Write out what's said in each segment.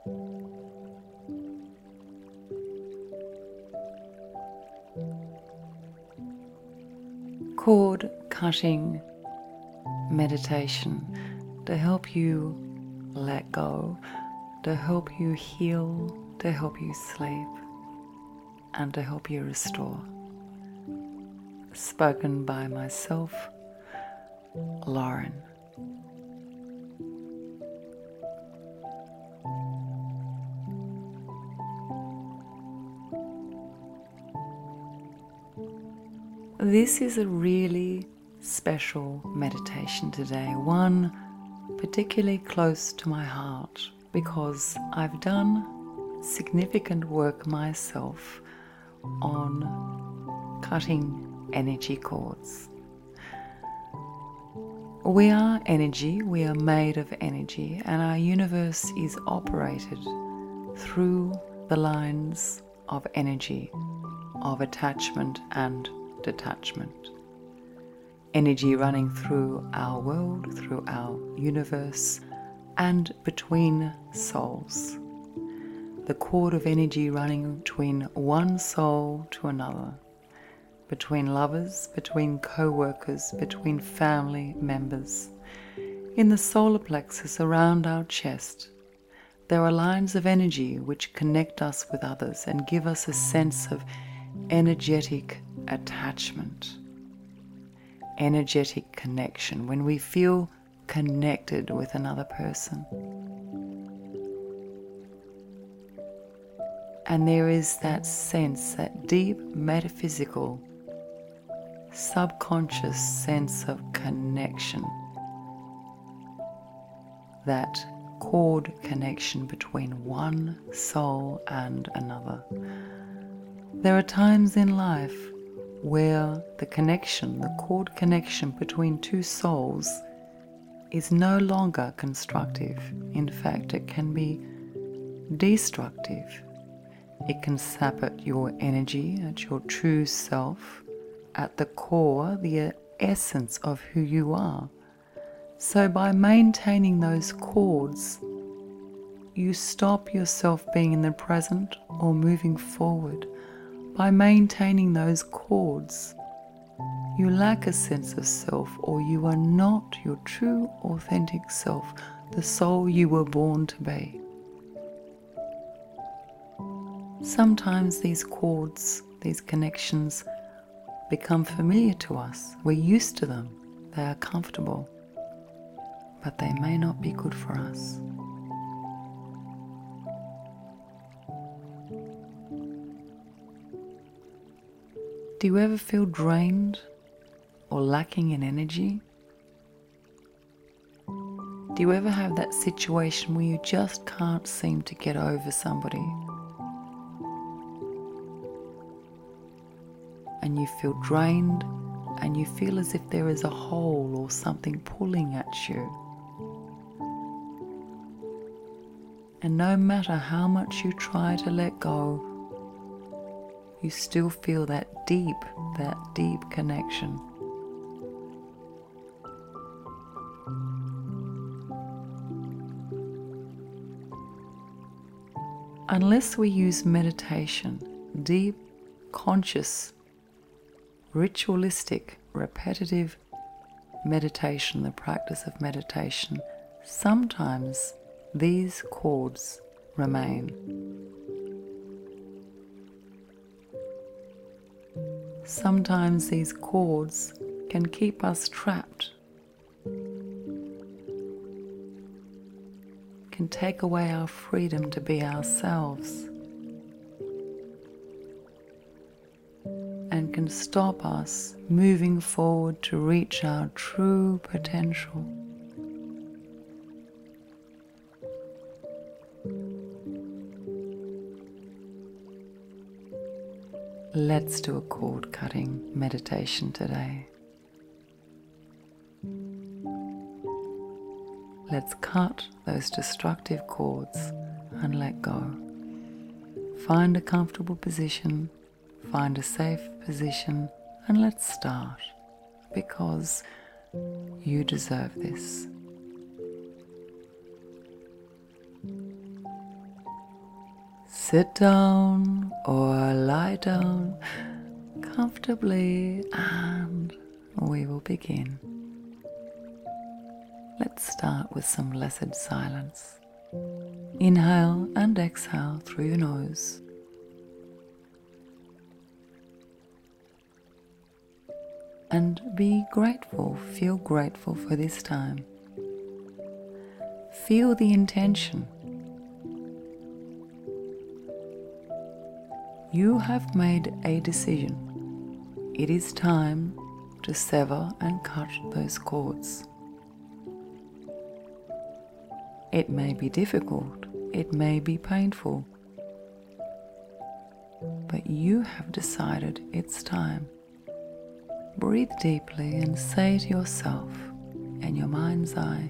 Cord cutting meditation to help you let go, to help you heal, to help you sleep, and to help you restore. Spoken by myself, Lauren. This is a really special meditation today, one particularly close to my heart because I've done significant work myself on cutting energy cords. We are energy, we are made of energy, and our universe is operated through the lines of energy, of attachment and detachment. Energy running through our world, through our universe, and between souls. The cord of energy running between one soul to another, between lovers, between co-workers, between family members. In the solar plexus around our chest, there are lines of energy which connect us with others and give us a sense of energetic attachment, energetic connection, when we feel connected with another person. And there is that sense, that deep metaphysical, subconscious sense of connection, that cord connection between one soul and another. There are times in life where the connection, the cord connection between two souls is no longer constructive. In fact, it can be destructive. It can sap at your energy, at your true self, at the core, the essence of who you are. So by maintaining those cords, you stop yourself being in the present or moving forward. By maintaining those cords, you lack a sense of self, or you are not your true, authentic self, the soul you were born to be. Sometimes these cords, these connections, become familiar to us. We're used to them. They are comfortable, but they may not be good for us. Do you ever feel drained or lacking in energy? Do you ever have that situation where you just can't seem to get over somebody? And you feel drained and you feel as if there is a hole or something pulling at you. And no matter how much you try to let go, you still feel that deep connection. Unless we use meditation, deep, conscious, ritualistic, repetitive meditation, the practice of meditation, sometimes these cords remain. Sometimes these cords can keep us trapped, can take away our freedom to be ourselves, and can stop us moving forward to reach our true potential. Let's do a cord cutting meditation today. Let's cut those destructive cords and let go. Find a comfortable position, find a safe position, and let's start, because you deserve this. sit down or lie down comfortably and we will begin. Let's start with some blessed silence. Inhale and exhale through your nose. And be grateful, feel grateful for this time. Feel the intention. You have made a decision. It is time to sever and cut those cords. It may be difficult, it may be painful, but you have decided it's time. Breathe deeply and say to yourself in your mind's eye,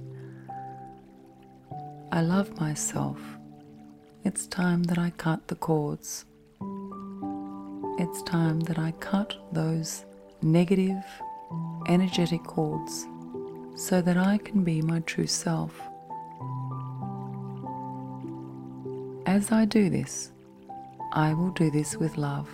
I love myself. It's time that I cut the cords. It's time that I cut those negative, energetic cords so that I can be my true self. As I do this, I will do this with love.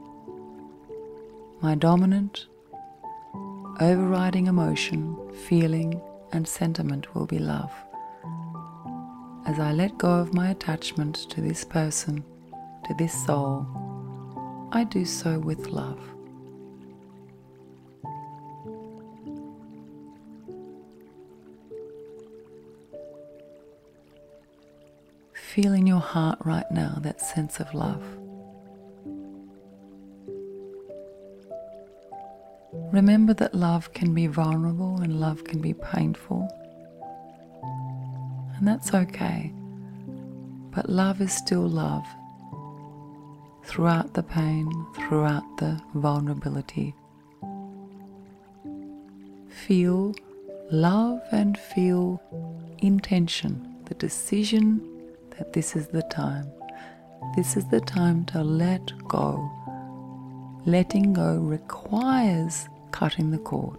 My dominant, overriding emotion, feeling, and sentiment will be love. As I let go of my attachment to this person, to this soul, I do so with love. Feel in your heart right now that sense of love. Remember that love can be vulnerable and love can be painful. And that's okay. But love is still love. Throughout the pain, throughout the vulnerability. Feel love and feel intention, the decision that this is the time. This is the time to let go. Letting go requires cutting the cord.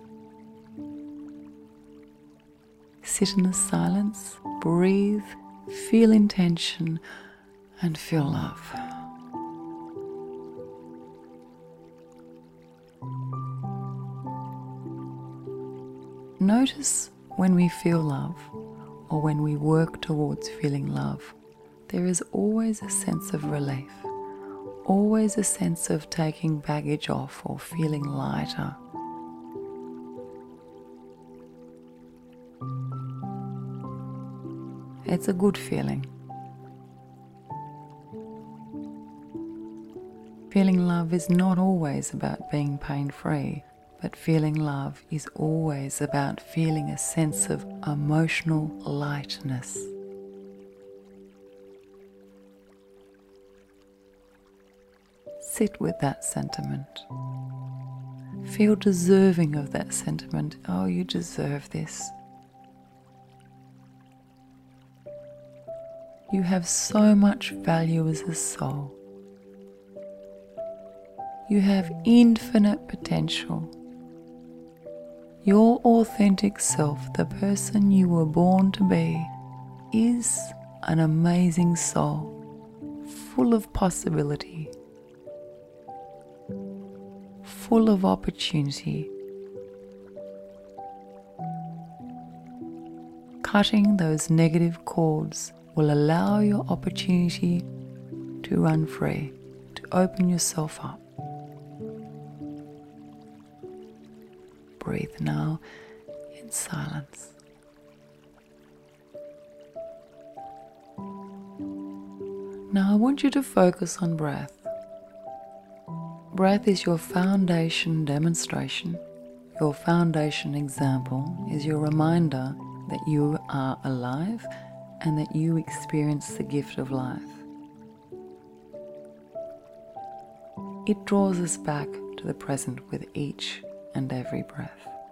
Sit in the silence, breathe, feel intention, and feel love. Notice when we feel love, or when we work towards feeling love, there is always a sense of relief, always a sense of taking baggage off or feeling lighter. It's a good feeling. Feeling love is not always about being pain-free, but feeling love is always about feeling a sense of emotional lightness. Sit with that sentiment. Feel deserving of that sentiment. Oh, you deserve this. You have so much value as a soul. You have infinite potential. Your authentic self, the person you were born to be, is an amazing soul, full of possibility, full of opportunity. Cutting those negative cords will allow your opportunity to run free, to open yourself up. Breathe now in silence. Now I want you to focus on breath. Breath is your foundation demonstration. Your foundation example is your reminder that you are alive and that you experience the gift of life. It draws us back to the present with each and every breath.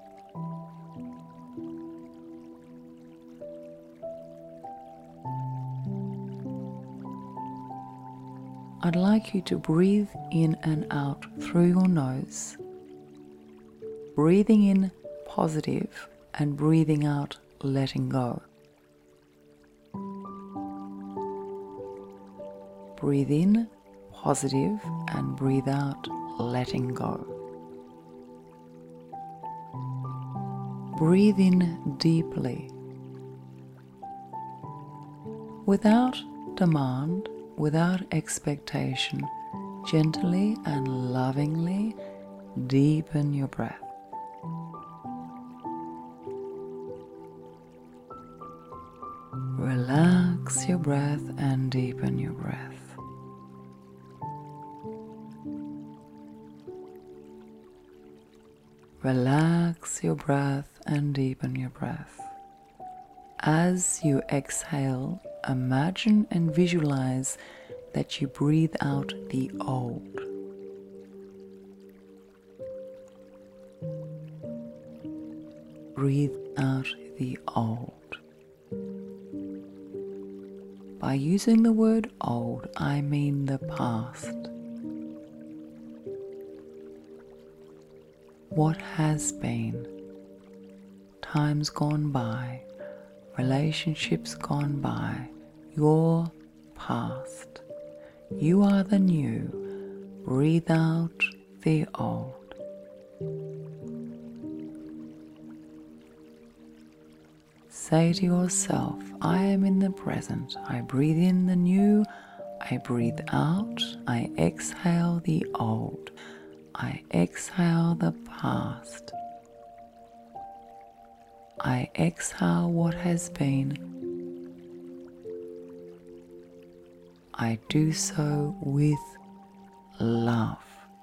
I'd like you to breathe in and out through your nose, breathing in positive and breathing out letting go. Breathe in, positive, and breathe out, letting go. Breathe in deeply, without demand, without expectation. Gently and lovingly deepen your breath. Relax your breath and deepen your breath. Relax your breath and deepen your breath. As you exhale, imagine and visualize that you breathe out the old. Breathe out the old. By using the word old, I mean the past. What has been, times gone by, relationships gone by, your past. You are the new. Breathe out the old. Say to yourself, I am in the present. I breathe in the new. I breathe out. I exhale the old. I exhale the past. I exhale what has been. I do so with love.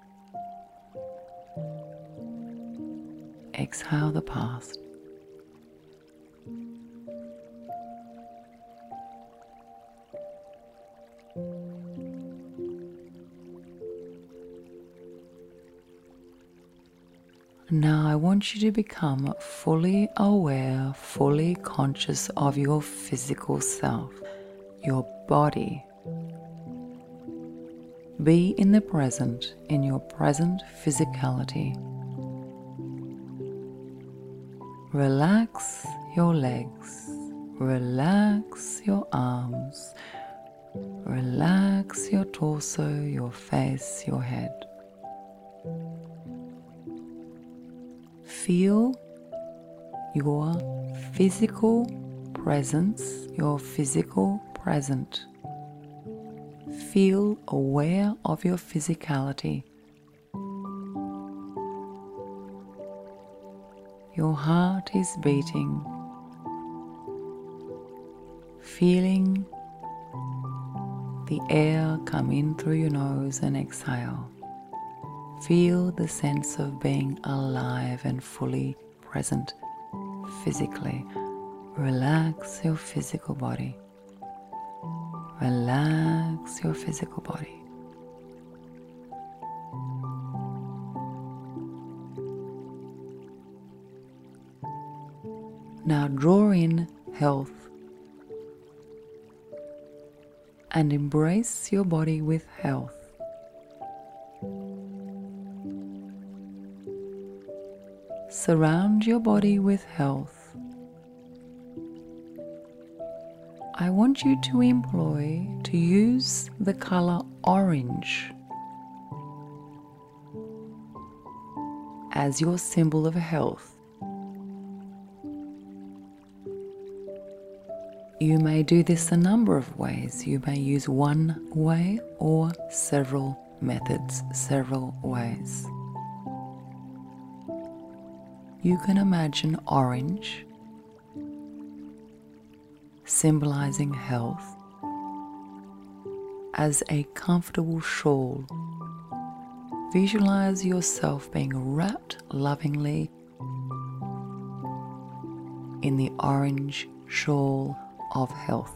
Exhale the past. Now I want you to become fully aware, fully conscious of your physical self, your body. Be in the present, in your present physicality. Relax your legs, relax your arms, relax your torso, your face, your head. Feel your physical presence, your physical present. Feel aware of your physicality. Your heart is beating, feeling the air come in through your nose and exhale. Feel the sense of being alive and fully present physically. Relax your physical body. Relax your physical body. Now draw in health and embrace your body with health. Surround your body with health. I want you to use the color orange as your symbol of health. You may do this a number of ways. You may use one way or several methods, several ways. You can imagine orange symbolizing health as a comfortable shawl. Visualize yourself being wrapped lovingly in the orange shawl of health.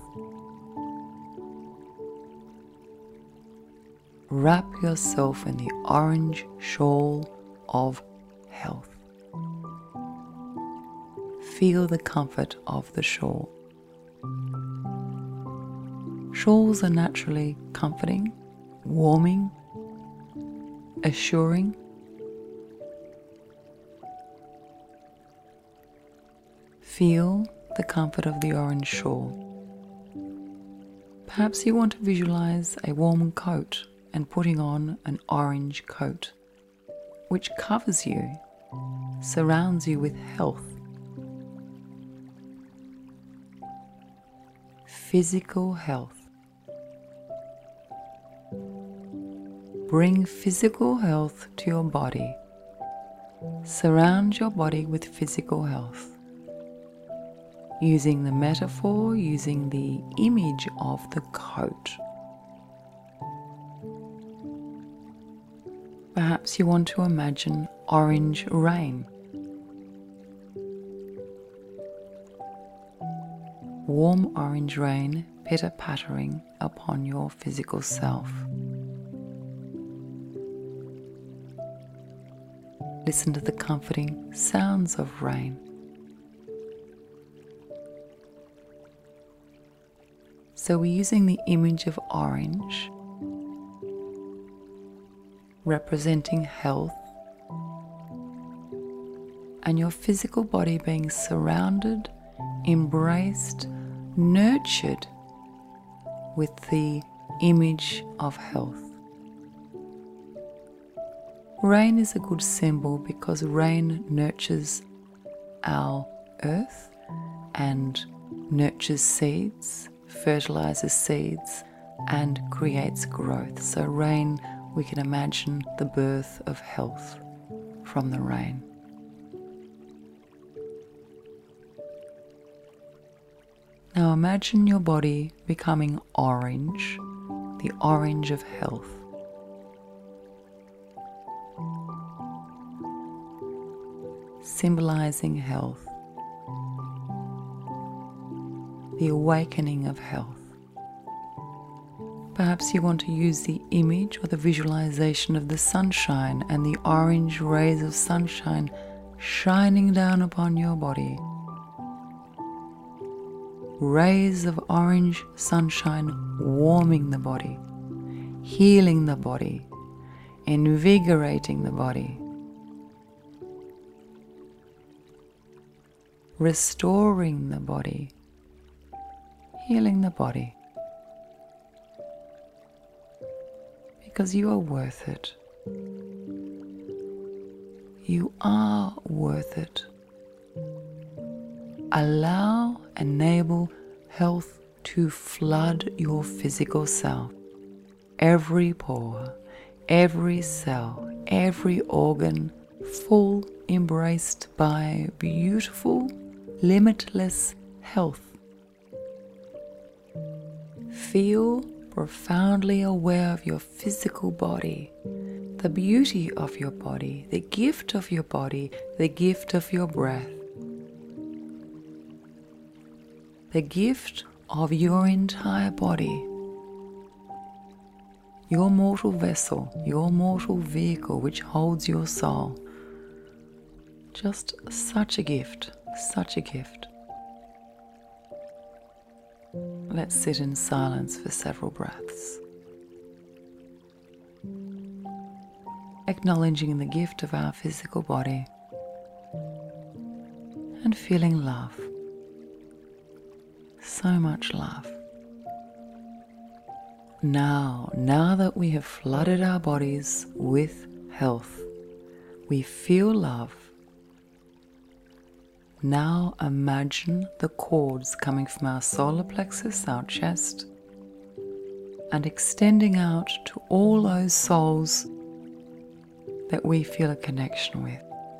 Wrap yourself in the orange shawl of health. Feel the comfort of the shawl. Shawls are naturally comforting, warming, assuring. Feel the comfort of the orange shawl. Perhaps you want to visualize a warm coat and putting on an orange coat, which covers you, surrounds you with health, physical health. Bring physical health to your body. Surround your body with physical health. Using the metaphor, using the image of the coat. Perhaps you want to imagine orange rain. Warm orange rain pitter-pattering upon your physical self. Listen to the comforting sounds of rain. So we're using the image of orange, representing health, and your physical body being surrounded, embraced, nurtured with the image of health. Rain is a good symbol because rain nurtures our earth and nurtures seeds, fertilizes seeds, and creates growth. So rain, we can imagine the birth of health from the rain. Now imagine your body becoming orange, the orange of health. Symbolizing health, the awakening of health. Perhaps you want to use the image or the visualization of the sunshine and the orange rays of sunshine shining down upon your body. Rays of orange sunshine warming the body, healing the body, invigorating the body, restoring the body, healing the body. Because you are worth it. You are worth it. Allow, enable health to flood your physical self. Every pore, every cell, every organ, full, embraced by beautiful, limitless health. Feel profoundly aware of your physical body, the beauty of your body, the gift of your body, the gift of your breath, the gift of your entire body, your mortal vessel, your mortal vehicle which holds your soul. Just such a gift, such a gift. Let's sit in silence for several breaths, acknowledging the gift of our physical body and feeling love, so much love. Now that we have flooded our bodies with health, we feel love. Now imagine the cords coming from our solar plexus, our chest, and extending out to all those souls that we feel a connection with.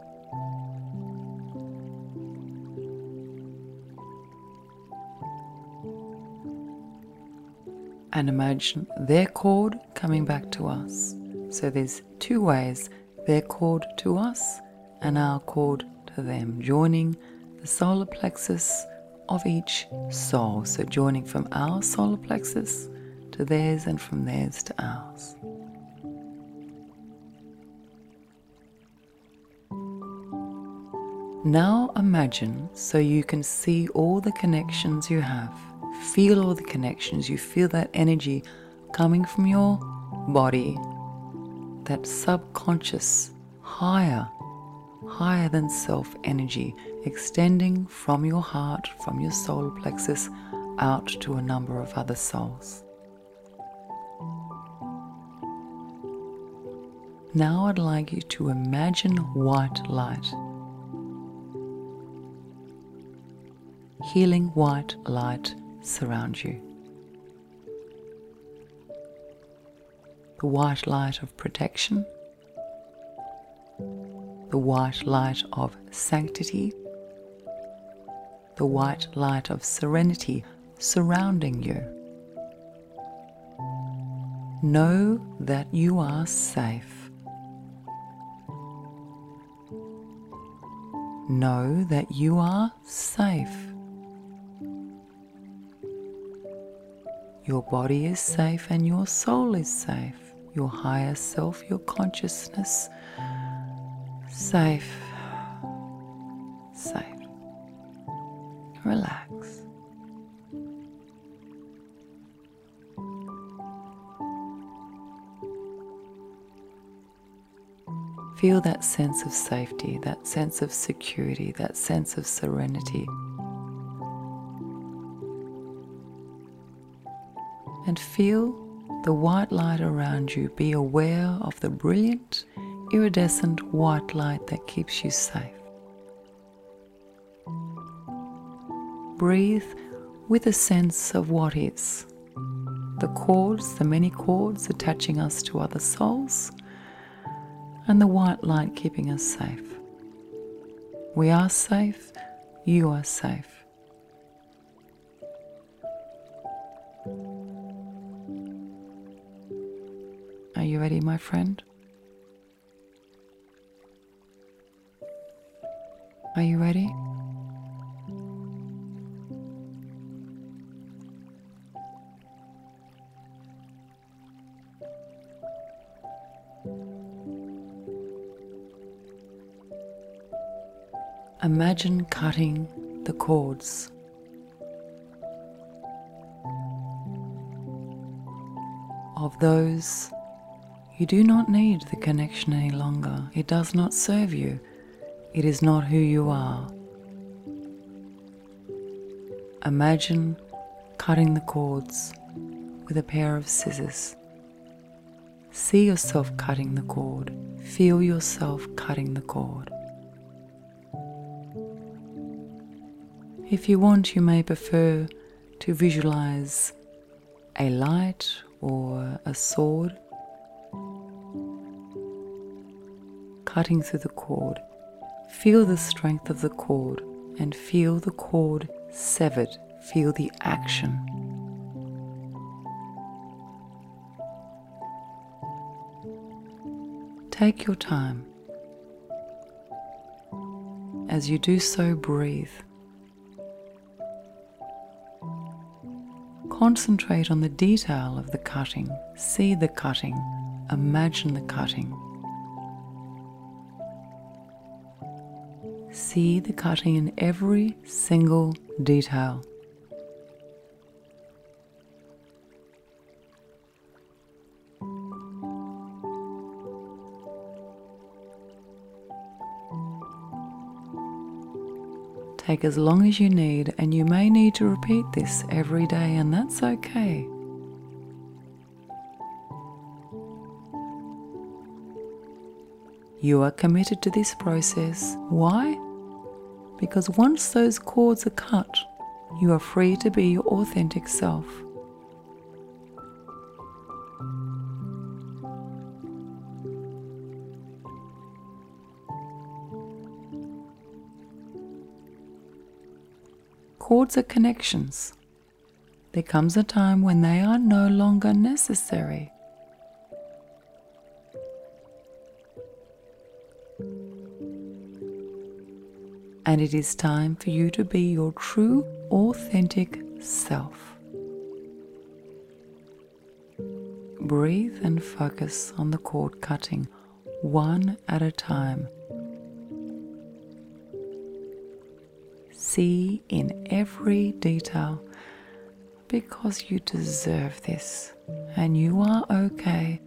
And imagine their cord coming back to us. So there's two ways, their cord to us and our cord to them, joining the solar plexus of each soul. So joining from our solar plexus to theirs and from theirs to ours. Now imagine so you can see all the connections you have. Feel all the connections. You feel that energy coming from your body, that subconscious, higher than self energy, extending from your heart, from your solar plexus, out to a number of other souls. Now I'd like you to imagine white light. Healing white light surrounds you. The white light of protection, the white light of sanctity, the white light of serenity surrounding you. Know that you are safe. Know that you are safe. Your body is safe and your soul is safe. Your higher self, your consciousness, safe, safe. Relax. Feel that sense of safety, that sense of security, that sense of serenity. And feel the white light around you. Be aware of the brilliant, iridescent white light that keeps you safe. Breathe with a sense of what is. The cords, the many cords attaching us to other souls, and the white light keeping us safe. We are safe. You are safe. Are you ready, my friend? Are you ready? Imagine cutting the cords. Of those you do not need the connection any longer. It does not serve you. It is not who you are. Imagine cutting the cords with a pair of scissors. See yourself cutting the cord. Feel yourself cutting the cord. If you want, you may prefer to visualize a light or a sword cutting through the cord. Feel the strength of the cord and feel the cord severed. Feel the action. Take your time. As you do so, breathe. Concentrate on the detail of the cutting. See the cutting. Imagine the cutting. See the cutting in every single detail. Take as long as you need, and you may need to repeat this every day, and that's okay. You are committed to this process. Why? Because once those cords are cut, you are free to be your authentic self. Cords are connections. There comes a time when they are no longer necessary. And it is time for you to be your true, authentic self. Breathe and focus on the cord cutting, one at a time. See in every detail, because you deserve this and you are okay.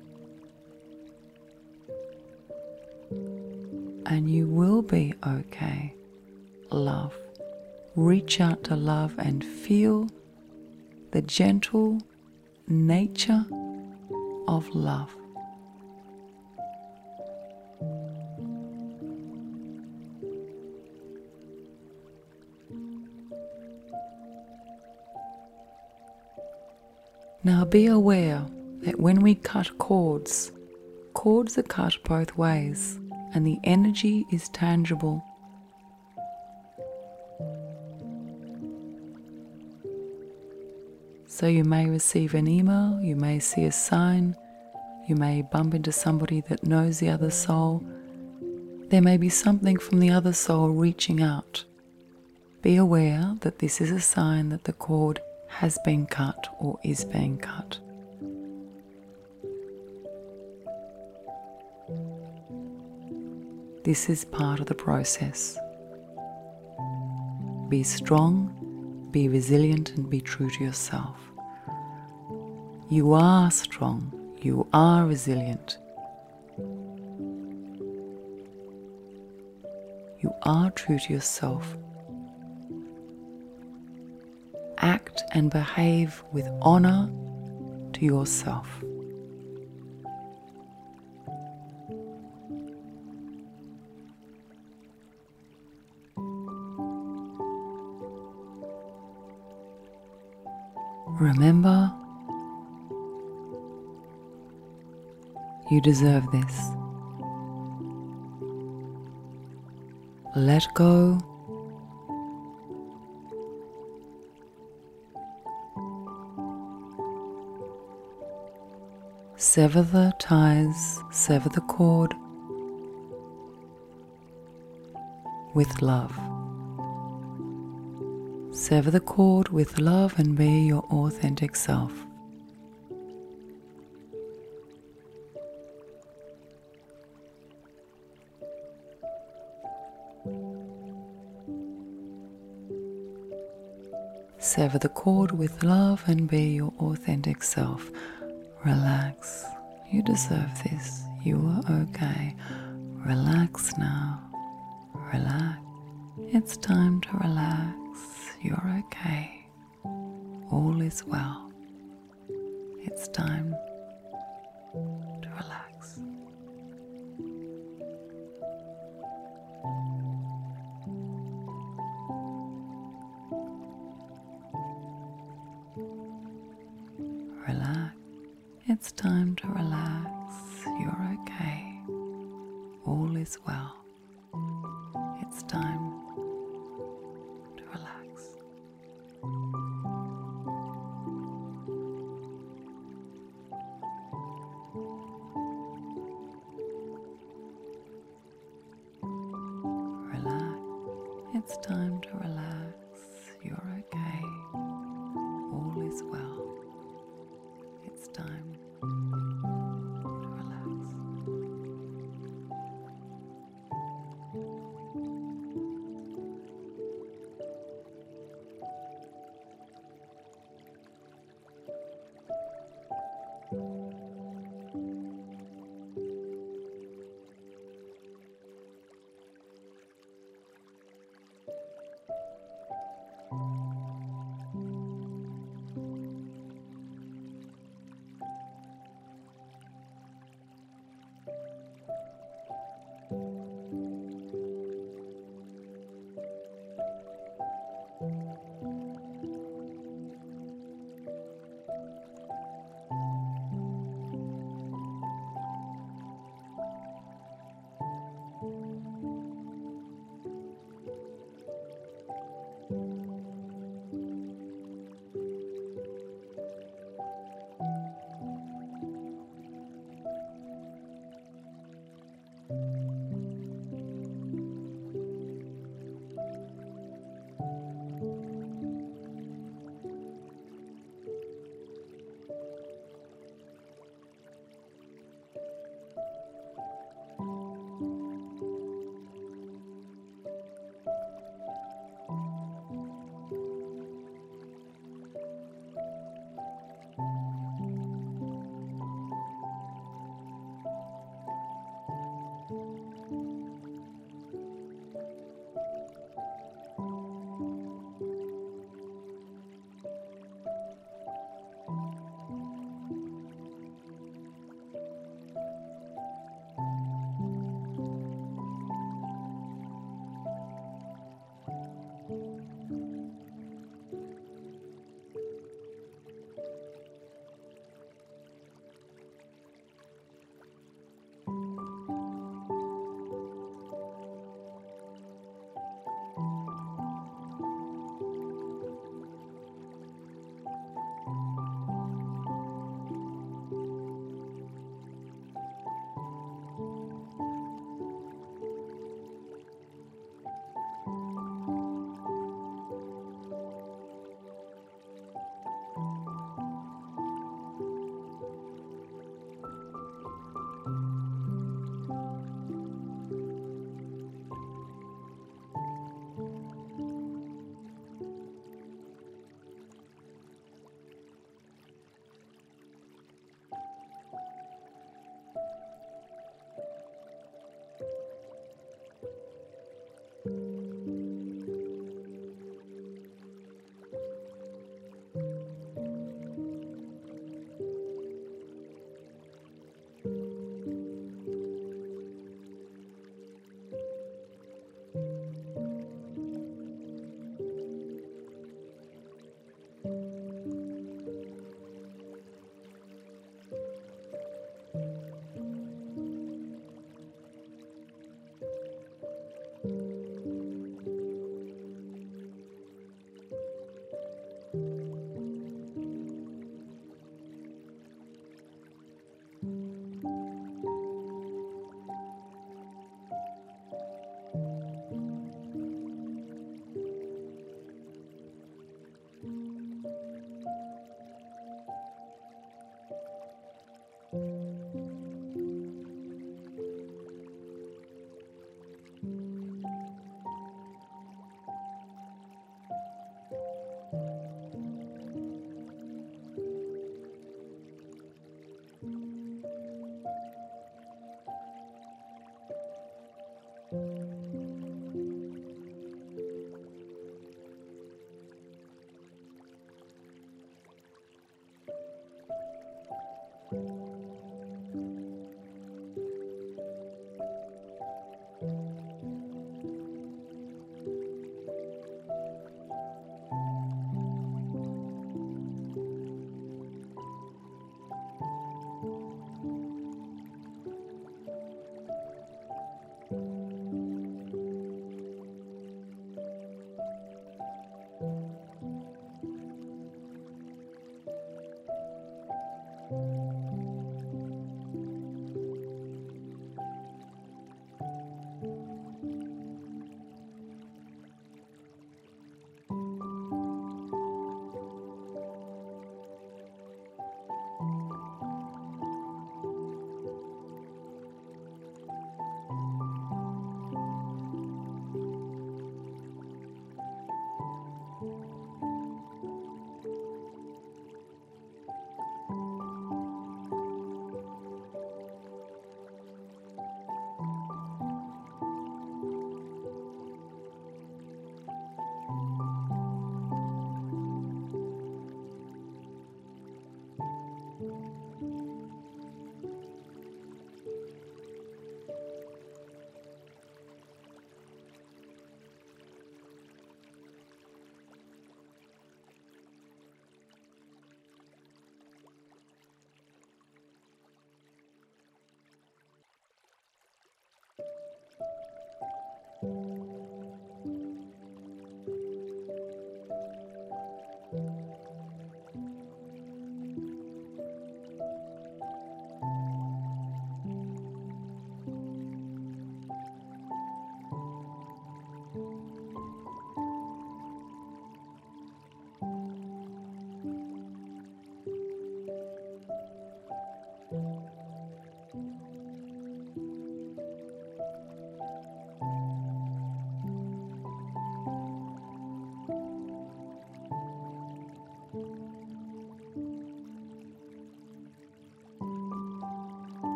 And you will be okay. Love. Reach out to love and feel the gentle nature of love. Now be aware that when we cut cords, cords are cut both ways, and the energy is tangible. So you may receive an email, you may see a sign, you may bump into somebody that knows the other soul. There may be something from the other soul reaching out. Be aware that this is a sign that the cord has been cut or is being cut. This is part of the process. Be strong, be resilient, and be true to yourself. You are strong, you are resilient. You are true to yourself. Act and behave with honor to yourself. Remember, you deserve this. Let go. Sever the ties, sever the cord with love. Sever the cord with love and be your authentic self. Sever the cord with love and be your authentic self. Relax. You deserve this. You are okay. Relax now. Relax. It's time to relax. You're okay. All is well. It's time to relax. Relax. It's time to relax. You're okay. All is well. It's time to relax. Relax. It's time to relax. You're okay. All is well. It's time to relax.